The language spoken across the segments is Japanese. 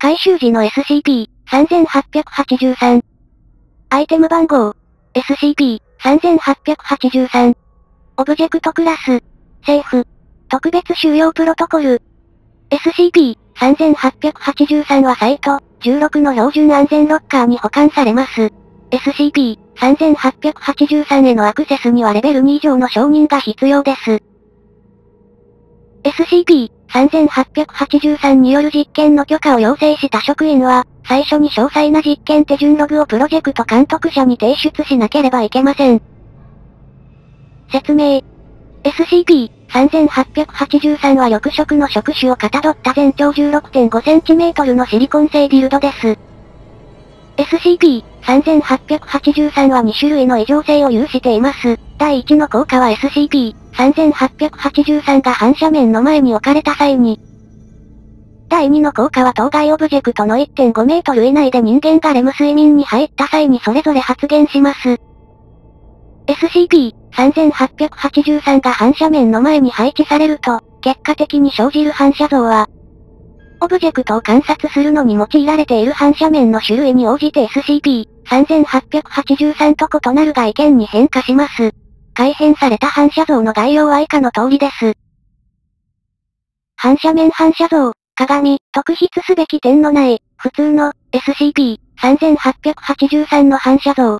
回収時の SCP-3883。アイテム番号、SCP-3883。オブジェクトクラス、セーフ。特別収容プロトコル。SCP-3883 はサイト、16の標準安全ロッカーに保管されます。SCP-3883 へのアクセスにはレベル2以上の承認が必要です。SCP-3883 による実験の許可を要請した職員は、最初に詳細な実験手順ログをプロジェクト監督者に提出しなければいけません。説明。SCP-3883 は緑色の触手をかたどった全長 16.5cm のシリコン製ディルドです。SCP-3883 は2種類の異常性を有しています。第1の効果は SCP-3883 が反射面の前に置かれた際に。第2の効果は当該オブジェクトの 1.5 メートル以内で人間がレム睡眠に入った際にそれぞれ発現します。SCP-3883 が反射面の前に配置されると、結果的に生じる反射像は、オブジェクトを観察するのに用いられている反射面の種類に応じて SCP-3883 と異なる外見に変化します。改変された反射像の概要は以下の通りです。反射面反射像、鏡、特筆すべき点のない、普通の SCP-3883 の反射像。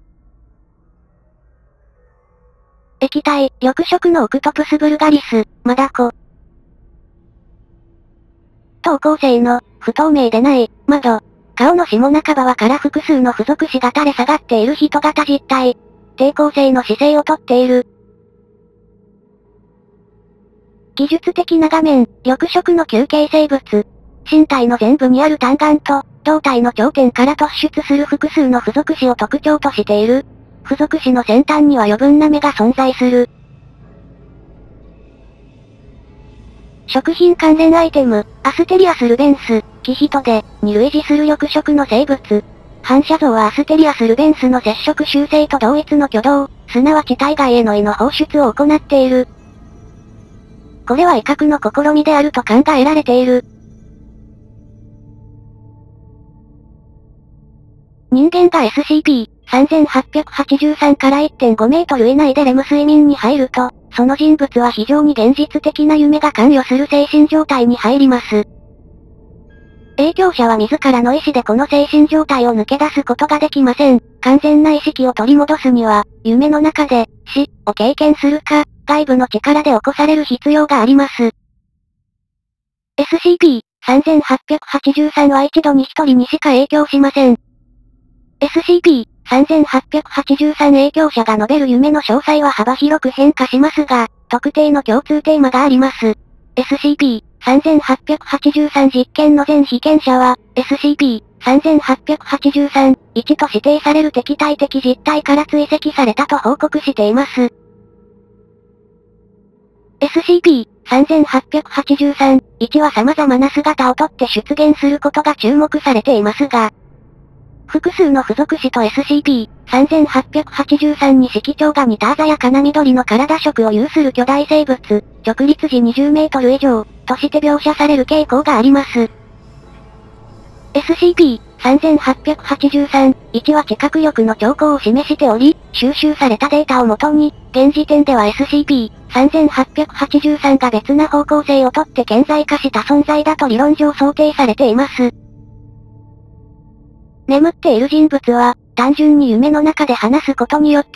液体、緑色のオクトプスブルガリス、マダコ。等高性の、不透明でない、窓。顔の下半ばから複数の付属詞が垂れ下がっている人型実体。抵抗性の姿勢をとっている。技術的な画面、緑色の球形生物。身体の前部にある単眼と、胴体の頂点から突出する複数の付属詞を特徴としている。付属詞の先端には余分な目が存在する。食品関連アイテム、アステリアスルベンス、キヒトデに類似する緑色の生物。反射像はアステリアスルベンスの接触修正と同一の挙動、すなわち体外への胃の放出を行っている。これは威嚇の試みであると考えられている。人間が SCP-3883 から 1.5 メートル以内でレム睡眠に入ると、その人物は非常に現実的な夢が関与する精神状態に入ります。影響者は自らの意思でこの精神状態を抜け出すことができません。完全な意識を取り戻すには、夢の中で、死を経験するか、外部の力で起こされる必要があります。SCP-3883 は一度に一人にしか影響しません。SCP-3883 影響者が述べる夢の詳細は幅広く変化しますが、特定の共通テーマがあります。SCP-3883 実験の全被験者は、SCP-3883-1と指定される敵対的実体から追跡されたと報告しています。SCP-3883-1は様々な姿をとって出現することが注目されていますが、複数の付属詞と SCP-3883 に色調が似た鮮やかな緑の体色を有する巨大生物、直立時20メートル以上、として描写される傾向があります。SCP-3883-1 は知覚力の兆候を示しており、収集されたデータをもとに、現時点では SCP-3883 が別な方向性をとって顕在化した存在だと理論上想定されています。眠っている人物は、単純に夢の中で話すことによって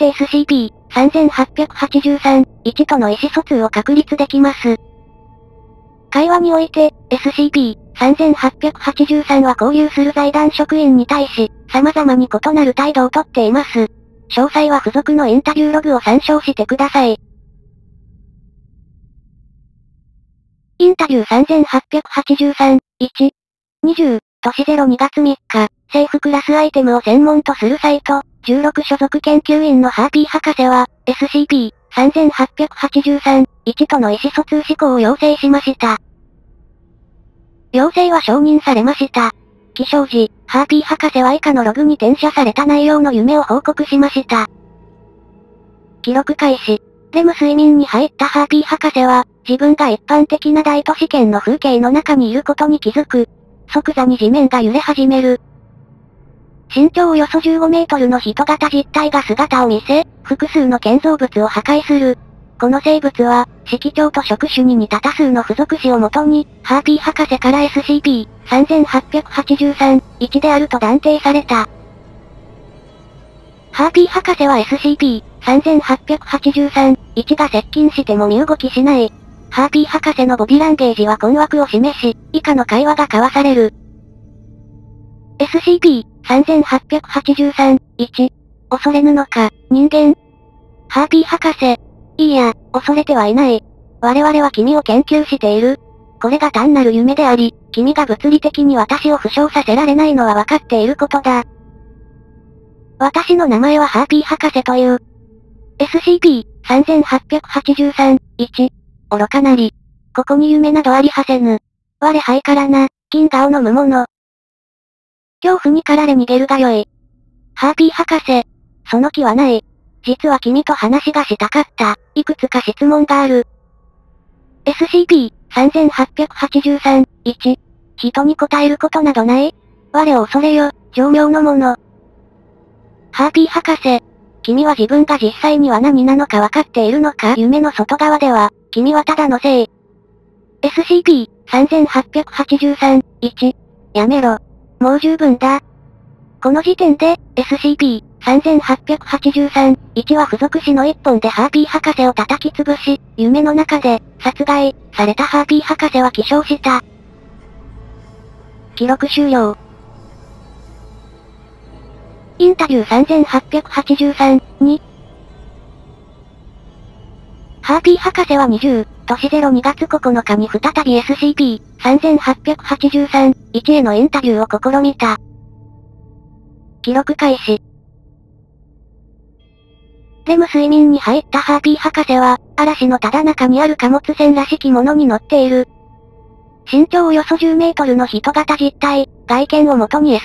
SCP-3883-1 との意思疎通を確立できます。会話において、SCP-3883 は交流する財団職員に対し、様々に異なる態度をとっています。詳細は付属のインタビューログを参照してください。インタビュー3883-1。20、年02月3日、政府クラスアイテムを専門とするサイト、16所属研究員のハーピー博士は、SCP-3883-1との意思疎通思考を要請しました。要請は承認されました。起床時、ハーピー博士は以下のログに転写された内容の夢を報告しました。記録開始。レム睡眠に入ったハーピー博士は、自分が一般的な大都市圏の風景の中にいることに気づく。 即座に地面が揺れ始める。身長およそ15メートルの人型実体が姿を見せ、複数の建造物を破壊する。この生物は、色調と触手に似た多数の付属詞をもとに、ハーピー博士から SCP-3883-1 であると断定された。ハーピー博士は SCP-3883-1 が接近しても身動きしない。ハーピー博士のボディランゲージは困惑を示し、以下の会話が交わされる。SCP-3883-1 恐れぬのか、人間。ハーピー博士。いいや、恐れてはいない。我々は君を研究している。これが単なる夢であり、君が物理的に私を負傷させられないのは分かっていることだ。私の名前はハーピー博士という。SCP-3883-1。愚かなり。ここに夢などありはせぬ。我肺からな、金河を飲む者。恐怖に駆られ逃げるがよい。ハーピー博士。その気はない。実は君と話がしたかった。いくつか質問がある。SCP-3883-1。人に答えることなどない？我を恐れよ、情妙の者。ハーピー博士。君は自分が実際には何なのか分かっているのか？夢の外側では、君はただのせい。SCP-3883-1。やめろ。もう十分だ。この時点で、SCP-3883-1 は付属詞の一本でハーピー博士を叩き潰し、夢の中で、殺害、されたハーピー博士は起床した。記録終了。インタビュー3883、2。ハーピー博士は20、年02月9日に再び SCP-3883-1 へのインタビューを試みた。記録開始。レム睡眠に入ったハーピー博士は、嵐のただ中にある貨物船らしきものに乗っている。身長およそ10メートルの人型実体、外見をもとに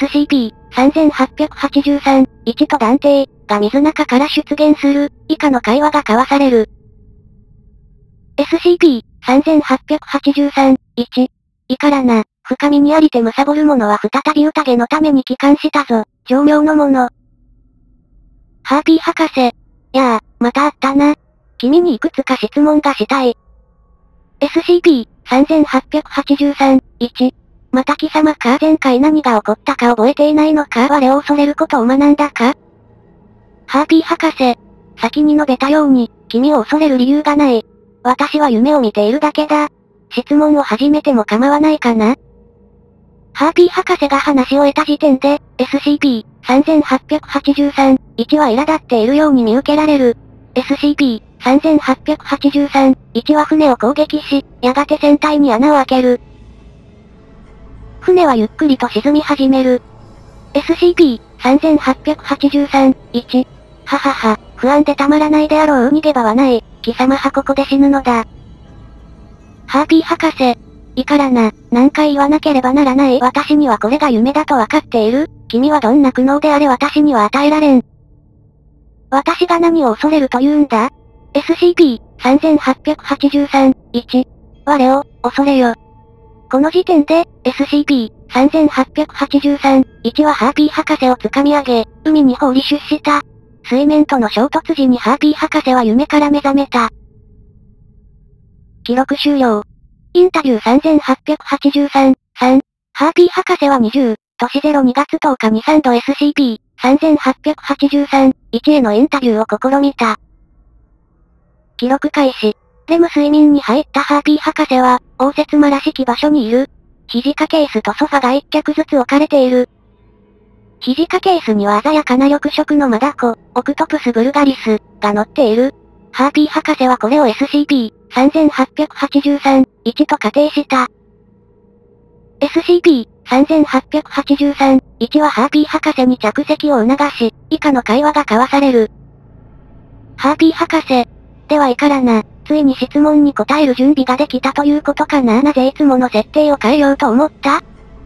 SCP-3883-1 と断定、が水中から出現する、以下の会話が交わされる。SCP-3883-1。いからな、深みにありて貪る者は再び宴のために帰還したぞ、情妙の者。ハーピー博士。やあ、また会ったな。君にいくつか質問がしたい。SCP-3883-1。また貴様か？前回何が起こったか覚えていないのか？我を恐れることを学んだか？ハーピー博士。先に述べたように、君を恐れる理由がない。私は夢を見ているだけだ。質問を始めても構わないかな？ハーピー博士が話を得た時点で、SCP-3883-1 は苛立っているように見受けられる。SCP-3883-1 は船を攻撃し、やがて船体に穴を開ける。船はゆっくりと沈み始める。SCP-3883-1。ははは、不安でたまらないであろう。逃げ場はない。貴様はここで死ぬのだ。ハーピー博士。いいからな、何回言わなければならない。私にはこれが夢だと分かっている。君はどんな苦悩であれ私には与えられん。私が何を恐れると言うんだ？ SCP-3883-1。我を、恐れよ。この時点で、SCP-3883-1 はハーピー博士を掴み上げ、海に放り出した。水面との衝突時にハーピー博士は夢から目覚めた。記録終了。インタビュー3883、3。ハーピー博士は20、年02月10日に3度 SCP-3883-1 へのインタビューを試みた。記録開始。レム睡眠に入ったハーピー博士は、応接間らしき場所にいる。肘掛ケースとソファが1脚ずつ置かれている。肘掛ケースには鮮やかな緑色のマダコ、オクトプスブルガリス、が乗っている。ハーピー博士はこれを SCP-3883-1 と仮定した。SCP-3883-1 はハーピー博士に着席を促し、以下の会話が交わされる。ハーピー博士。ではいいからな、ついに質問に答える準備ができたということかな。なぜいつもの設定を変えようと思った？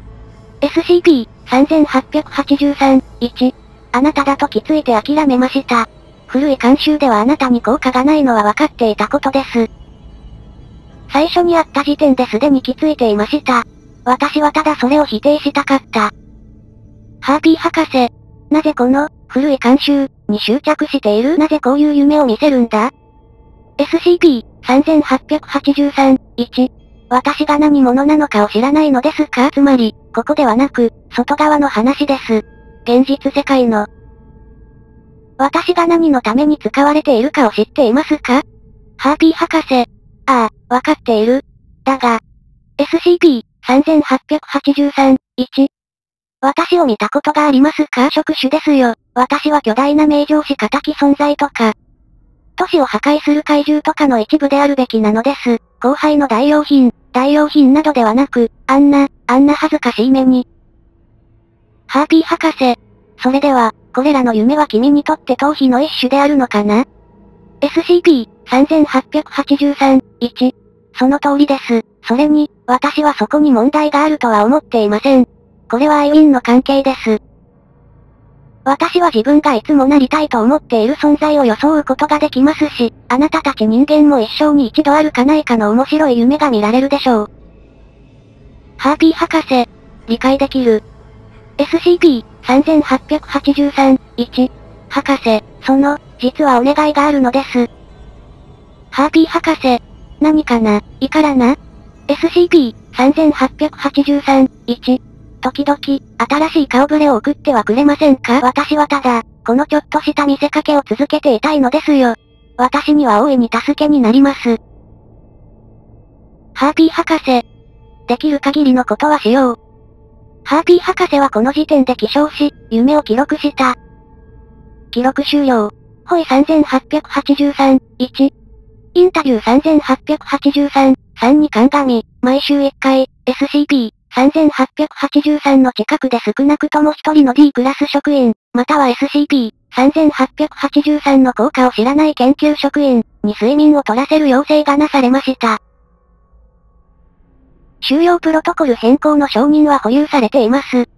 SCP-3883-1。あなただと気づいて諦めました。古い慣習ではあなたに効果がないのは分かっていたことです。最初に会った時点ですでに気づいていました。 私はただそれを否定したかった。ハーピー博士。なぜこの、古い慣習、に執着している？なぜこういう夢を見せるんだ？ SCP-3883-1。私が何者なのかを知らないのですか？つまり、ここではなく、外側の話です。現実世界の。私が何のために使われているかを知っていますか？ハーピー博士。ああ、わかっている。だが、SCP-3883-1。私を見たことがありますか？触手ですよ。私は巨大な名城し仇存在とか、都市を破壊する怪獣とかの一部であるべきなのです。後輩の代用品などではなく、あんな恥ずかしい目に。ハーピー博士。それでは、これらの夢は君にとって逃避の一種であるのかな？ SCP-3883-1。その通りです。それに、私はそこに問題があるとは思っていません。これはアイウィンの関係です。私は自分がいつもなりたいと思っている存在を装うことができますし、あなたたち人間も一生に一度あるかないかの面白い夢が見られるでしょう。ハーピー博士。理解できる。SCP-3883-1。博士、実はお願いがあるのです。ハーピー博士。何かな？いいからな。SCP-3883-1。時々、新しい顔ぶれを送ってはくれませんか？私はただ、このちょっとした見せかけを続けていたいのですよ。私には大いに助けになります。ハーピー博士。できる限りのことはしよう。ハーピー博士はこの時点で起床し、夢を記録した。記録終了。ホイ3883-1。インタビュー3883-3に鑑み、毎週1回、SCP-3883 の近くで少なくとも一人の D クラス職員、または SCP-3883 の効果を知らない研究職員、に睡眠を取らせる要請がなされました。収容プロトコル変更の承認は保有されています。